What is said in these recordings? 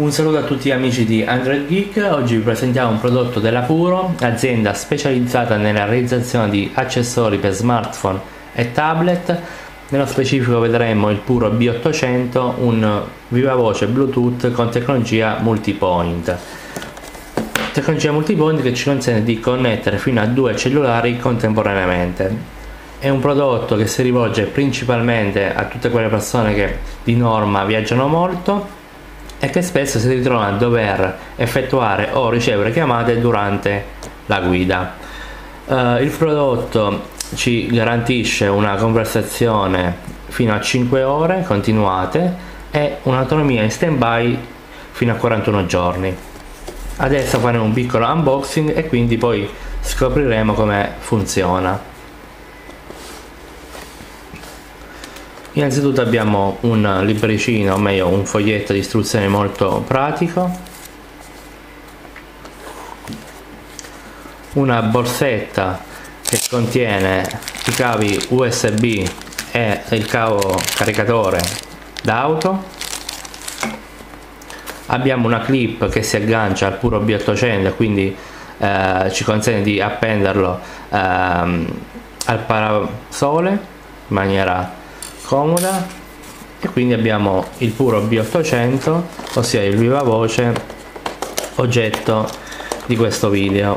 Un saluto a tutti gli amici di Android Geek. Oggi vi presentiamo un prodotto della Puro, azienda specializzata nella realizzazione di accessori per smartphone e tablet. Nello specifico vedremo il Puro B800, un vivavoce Bluetooth con tecnologia multipoint. Tecnologia multipoint che ci consente di connettere fino a 2 cellulari contemporaneamente. È un prodotto che si rivolge principalmente a tutte quelle persone che di norma viaggiano molto e che spesso si ritrovano a dover effettuare o ricevere chiamate durante la guida. Il prodotto ci garantisce una conversazione fino a 5 ore continuate e un'autonomia in stand-by fino a 41 giorni. Adesso faremo un piccolo unboxing e quindi poi scopriremo come funziona. Innanzitutto abbiamo un libricino, o meglio un foglietto di istruzioni molto pratico, una borsetta che contiene i cavi USB e il cavo caricatore d'auto. Abbiamo una clip che si aggancia al Puro B800 e quindi ci consente di appenderlo al parasole in maniera comoda, e quindi abbiamo il Puro B800, ossia il vivavoce oggetto di questo video.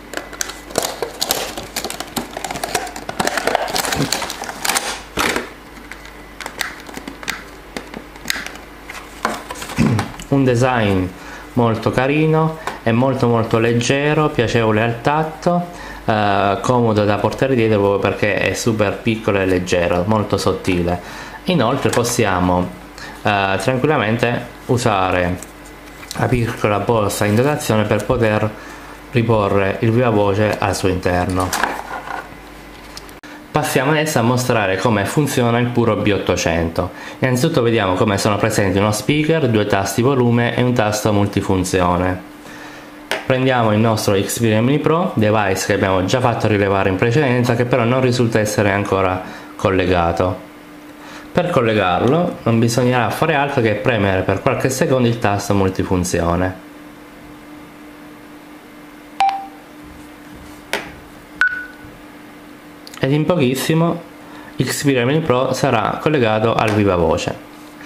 Un design molto carino, è molto leggero, piacevole al tatto, comodo da portare dietro proprio perché è super piccolo e leggero, molto sottile. Inoltre possiamo tranquillamente usare la piccola borsa in dotazione per poter riporre il vivavoce al suo interno. Passiamo adesso a mostrare come funziona il Puro B800. Innanzitutto vediamo come sono presenti uno speaker, 2 tasti volume e un tasto multifunzione. Prendiamo il nostro Xperia Mini Pro, device che abbiamo già fatto rilevare in precedenza, che però non risulta essere ancora collegato. Per collegarlo non bisognerà fare altro che premere per qualche secondo il tasto multifunzione. Ed in pochissimo Xperia Mini Pro sarà collegato al vivavoce.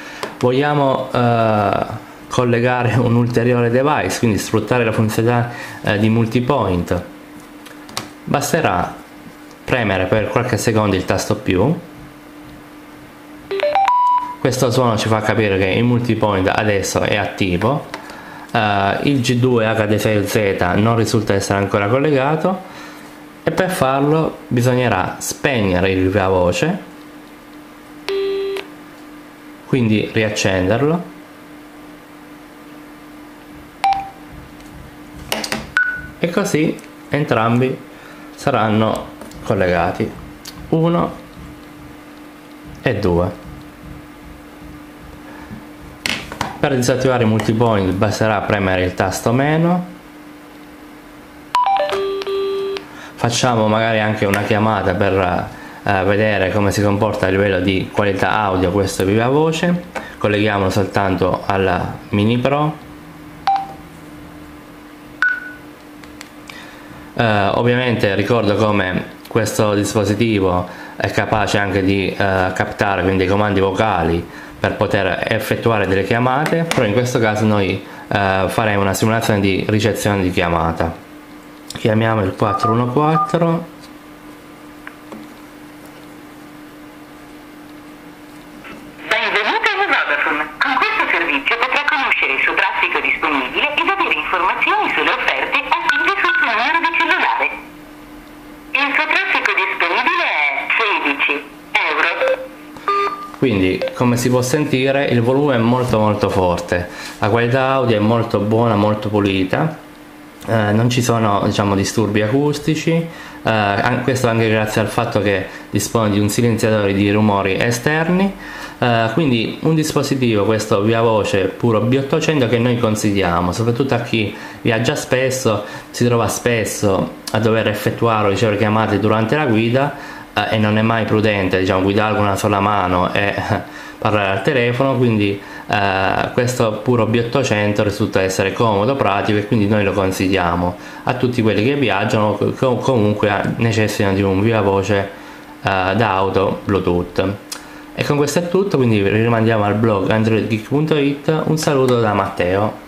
Vogliamo collegare un ulteriore device, quindi sfruttare la funzionalità di multipoint, basterà premere per qualche secondo il tasto più. Questo suono ci fa capire che il multipoint adesso è attivo. Il G2 HD6Z non risulta essere ancora collegato e per farlo bisognerà spegnere il vivavoce, quindi riaccenderlo, e così entrambi saranno collegati, 1 e 2. Per disattivare il multipoint basterà premere il tasto meno. Facciamo magari anche una chiamata per vedere come si comporta a livello di qualità audio questo vivavoce. Colleghiamolo soltanto alla Mini Pro. Ovviamente ricordo come questo dispositivo è capace anche di captare quindi dei comandi vocali per poter effettuare delle chiamate, però in questo caso noi faremo una simulazione di ricezione di chiamata. Chiamiamo il 414. Benvenuto in Vodafone. Con questo servizio potrà conoscere il suo traffico disponibile ed avere informazioni sulle offerte attive sul suo numero di cellulare. Il suo traffico disponibile è 16 euro. Quindi, come si può sentire, il volume è molto forte, la qualità audio è molto buona, molto pulita, non ci sono, diciamo, disturbi acustici, questo anche grazie al fatto che dispone di un silenziatore di rumori esterni. Quindi un dispositivo, questo vivavoce Puro B800, che noi consigliamo soprattutto a chi viaggia spesso, si trova spesso a dover effettuare o ricevere chiamate durante la guida e non è mai prudente, diciamo, guidare con una sola mano e parlare al telefono, quindi questo puro B800 risulta essere comodo, pratico, e quindi noi lo consigliamo a tutti quelli che viaggiano comunque necessitano di un viva voce da auto Bluetooth. E con questo è tutto, quindi rimandiamo al blog androidgeek.it. Un saluto da Matteo.